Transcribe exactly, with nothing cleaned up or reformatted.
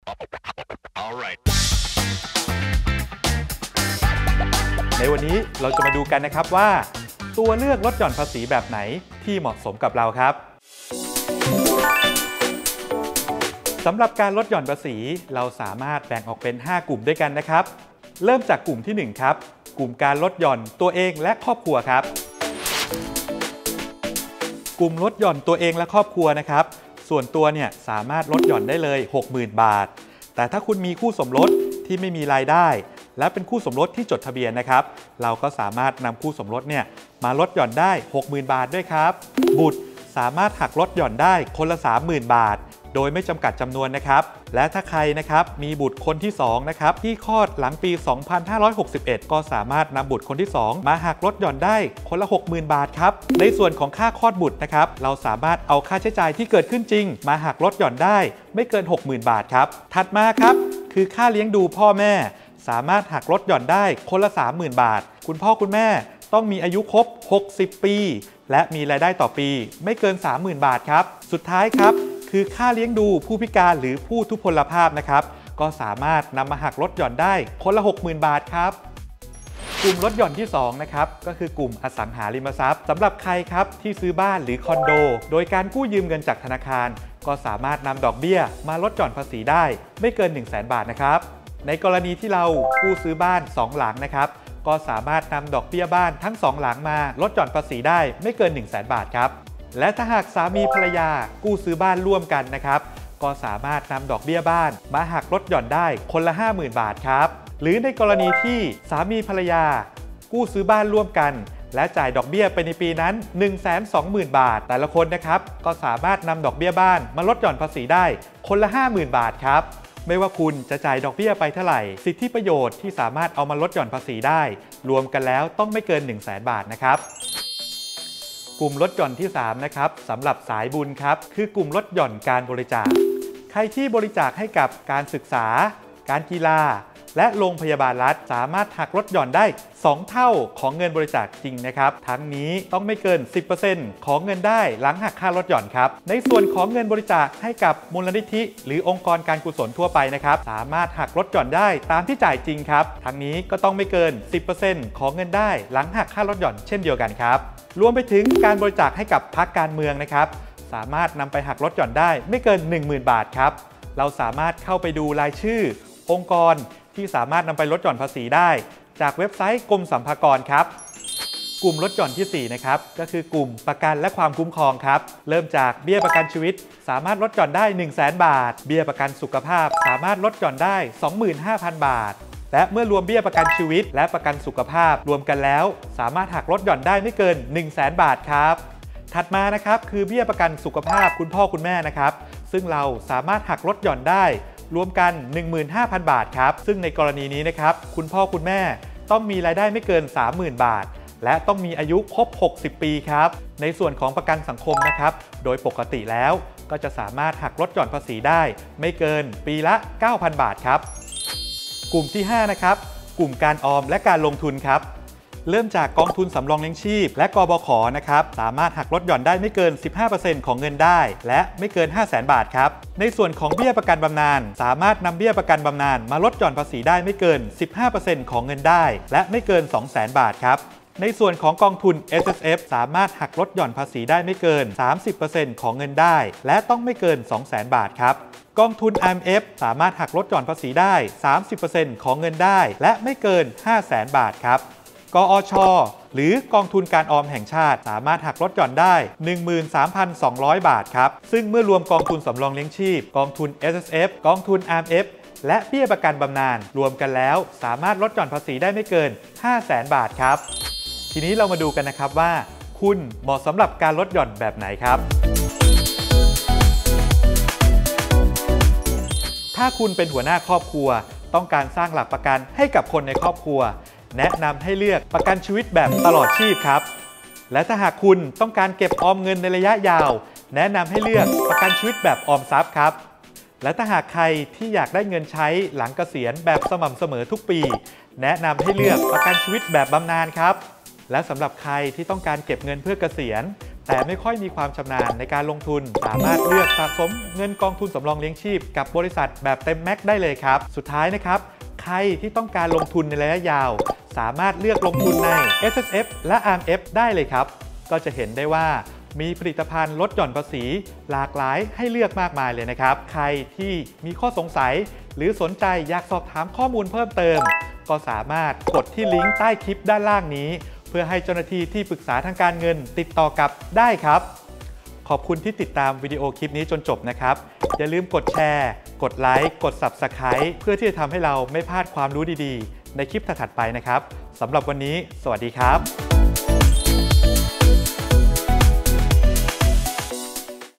ในวันนี้เราจะมาดูกันนะครับว่าตัวเลือกลดหย่อนภาษีแบบไหนที่เหมาะสมกับเราครับสำหรับการลดหย่อนภาษีเราสามารถแบ่งออกเป็นห้ากลุ่มด้วยกันนะครับเริ่มจากกลุ่มที่หนึ่งครับกลุ่มการลดหย่อนตัวเองและครอบครัวครับกลุ่มลดหย่อนตัวเองและครอบครัวนะครับส่วนตัวเนี่ยสามารถลดหย่อนได้เลย หกหมื่น บาทแต่ถ้าคุณมีคู่สมรสที่ไม่มีรายได้และเป็นคู่สมรสที่จดทะเบียนนะครับเราก็สามารถนำคู่สมรสเนี่ยมาลดหย่อนได้ หกหมื่น บาทด้วยครับบุตรสามารถหักลดหย่อนได้คนละ สามหมื่น บาทโดยไม่จำกัดจำนวนนะครับและถ้าใครนะครับมีบุตรคนที่สองนะครับที่คลอดหลังปี สองพันห้าร้อยหกสิบเอ็ด ก็สามารถนำบุตรคนที่สองมาหักลดหย่อนได้คนละ หกหมื่น บาทครับในส่วนของค่าคลอดบุตรนะครับเราสามารถเอาค่าใช้จ่ายที่เกิดขึ้นจริงมาหักลดหย่อนได้ไม่เกิน หกหมื่น บาทครับถัดมาครับคือค่าเลี้ยงดูพ่อแม่สามารถหักลดหย่อนได้คนละ สามหมื่น บาทคุณพ่อคุณแม่ต้องมีอายุครบหกสิบปีและมีรายได้ต่อปีไม่เกิน สามหมื่น บาทครับสุดท้ายครับคือค่าเลี้ยงดูผู้พิการหรือผู้ทุพพลภาพนะครับก็สามารถนำมาหักลดหย่อนได้คนละ หกหมื่น บาทครับกลุ่มลดหย่อนที่สองนะครับก็คือกลุ่มอสังหาริมทรัพย์สำหรับใครครับที่ซื้อบ้านหรือคอนโดโดยการกู้ยืมเงินจากธนาคารก็สามารถนำดอกเบี้ยมาลดหย่อนภาษีได้ไม่เกิน หนึ่งแสน บาทนะครับในกรณีที่เรากู้ซื้อบ้านสองหลังนะครับก็สามารถนำดอกเบี้ยบ้านทั้งสองหลังมาลดหย่อนภาษีได้ไม่เกิน หนึ่งแสน บาทครับและถ้าหากสามีภรรยากู้ซื้อบ้านร่วมกันนะครับก็สามารถนำดอกเบี้ยบ้านมาหักลดหย่อนได้คนละ ห้าหมื่น บาทครับหรือในกรณีที่สามีภรรยากู้ซื้อบ้านร่วมกันและจ่ายดอกเบี้ยไปในปีนั้น หนึ่งแสนสองหมื่น บาทแต่ละคนนะครับก็สามารถนำดอกเบี้ยบ้านมาลดหย่อนภาษีได้คนละ ห้าหมื่น บาทครับไม่ว่าคุณจะจ่ายดอกเบี้ยไปเท่าไหร่สิทธิประโยชน์ที่สามารถเอามาลดหย่อนภาษีได้รวมกันแล้วต้องไม่เกิน หนึ่งแสน บาทนะครับกลุ่มลดหย่อนที่สามนะครับสำหรับสายบุญครับคือกลุ่มลดหย่อนการบริจาคใครที่บริจาคให้กับการศึกษาการกีฬาและโรงพยาบาลรัฐสามารถหักลดหย่อนได้สองเท่าของเงินบริจาคจริงนะครับทั้งนี้ต้องไม่เกิน สิบเปอร์เซ็นต์ ของเงินได้หลังหักค่าลดหย่อนครับในส่วนของเงินบริจาคให้กับมูลนิธิหรือองค์กรการกุศลทั่วไปนะครับสามารถหักลดหย่อนได้ตามที่จ่ายจริงครับทั้งนี้ก็ต้องไม่เกิน สิบเปอร์เซ็นต์ ของเงินได้หลังหักค่าลดหย่อนเช่นเดียวกันครับรวมไปถึงการบริจาคให้กับพรรคการเมืองนะครับสามารถนำไปหักลดหย่อนได้ไม่เกิน หนึ่งหมื่น บาทครับเราสามารถเข้าไปดูรายชื่อองค์กรที่สามารถนำไปลดหย่อนภาษีได้จากเว็บไซต์กรมสรรพากรครับกลุ่มลดหย่อนที่สี่นะครับก็คือกลุ่มประกันและความคุ้มครองครับเริ่มจากเบี้ยประกันชีวิตสามารถลดหย่อนได้ หนึ่งแสน บาทเบี้ยประกันสุขภาพสามารถลดหย่อนได้ สองหมื่นห้าพัน บาทและเมื่อรวมเบี้ยประกันชีวิตและประกันสุขภาพรวมกันแล้วสามารถหักลดหย่อนได้ไม่เกิน หนึ่งแสน บาทครับถัดมานะครับคือเบี้ยประกันสุขภาพคุณพ่อคุณแม่นะครับซึ่งเราสามารถหักลดหย่อนได้รวมกัน หนึ่งหมื่นห้าพัน บาทครับซึ่งในกรณีนี้นะครับคุณพ่อคุณแม่ต้องมีรายได้ไม่เกิน สามหมื่น บาทและต้องมีอายุครบหกสิบปีครับในส่วนของประกันสังคมนะครับโดยปกติแล้วก็จะสามารถหักลดหย่อนภาษีได้ไม่เกินปีละ เก้าพัน บาทครับกลุ่มที่ห้านะครับกลุ่มการออมและการลงทุนครับเริ่มจากกองทุนสำรองเลี้ยงชีพและกบข.นะครับสามารถหักลดหย่อนได้ไม่เกิน สิบห้าเปอร์เซ็นต์ ของเงินได้และไม่เกิน ห้าแสน บาทครับในส่วนของเบี้ยประกันบำนาญสามารถนำเบี้ยประกันบำนาญมาลดหย่อนภาษีได้ไม่เกิน สิบห้าเปอร์เซ็นต์ ของเงินได้และไม่เกิน สองแสน บาทครับในส่วนของกองทุน เอส เอส เอฟ สามารถหักลดหย่อนภาษีได้ไม่เกิน สามสิบเปอร์เซ็นต์ ของเงินได้และต้องไม่เกิน สองแสน บาทครับกองทุน อาร์ เอ็ม เอฟ สามารถหักลดหย่อนภาษีได้ สามสิบเปอร์เซ็นต์ ของเงินได้และไม่เกิน ห้าแสน บาทครับกอช.หรือกองทุนการออมแห่งชาติสามารถหักลดหย่อนได้ หนึ่งหมื่นสามพันสองร้อย บาทครับซึ่งเมื่อรวมกองทุนสำรองเลี้ยงชีพกองทุน เอส เอส เอฟ กองทุน อาร์ เอ็ม เอฟ และเบี้ยประกันบำนาญรวมกันแล้วสามารถลดหย่อนภาษีได้ไม่เกิน ห้าแสน บาทครับทีนี้เรามาดูกันนะครับว่าคุณเหมาะสำหรับการลดหย่อนแบบไหนครับถ้าคุณเป็นหัวหน้าครอบครัวต้องการสร้างหลักประกันให้กับคนในครอบครัวแนะนำให้เลือกประกันชีวิตแบบตลอดชีพครับและถ้าหากคุณต้องการเก็บออมเงินในระยะยาวแนะนำให้เลือกประกันชีวิตแบบออมทรัพย์ครับและถ้าหากใครที่อยากได้เงินใช้หลังเกษียณแบบสม่ำเสมอทุกปีแนะนำให้เลือกประกันชีวิตแบบบำนาญครับและสำหรับใครที่ต้องการเก็บเงินเพื่อเกษียณแต่ไม่ค่อยมีความชำนาญในการลงทุนสามารถเลือกสะสมเงินกองทุนสำรองเลี้ยงชีพกับบริษัทแบบเต็มแม็กซ์ได้เลยครับสุดท้ายนะครับใครที่ต้องการลงทุนในระยะยาวสามารถเลือกลงทุนใน เอส เอส เอฟ และ อาร์ เอ็ม เอฟ ได้เลยครับก็จะเห็นได้ว่ามีผลิตภัณฑ์ลดหย่อนภาษีหลากหลายให้เลือกมากมายเลยนะครับใครที่มีข้อสงสัยหรือสนใจอยากสอบถามข้อมูลเพิ่มเติมก็สามารถกดที่ลิงก์ใต้คลิปด้านล่างนี้เพื่อให้เจ้าหน้าที่ที่ปรึกษาทางการเงินติดต่อกลับได้ครับขอบคุณที่ติดตามวิดีโอคลิปนี้จนจบนะครับอย่าลืมกดแชร์กดไลค์กด ซับสไครบ์ เพื่อที่จะทำให้เราไม่พลาดความรู้ดีๆในคลิปถัดๆไปนะครับสำหรับวันนี้สวัสดีครับ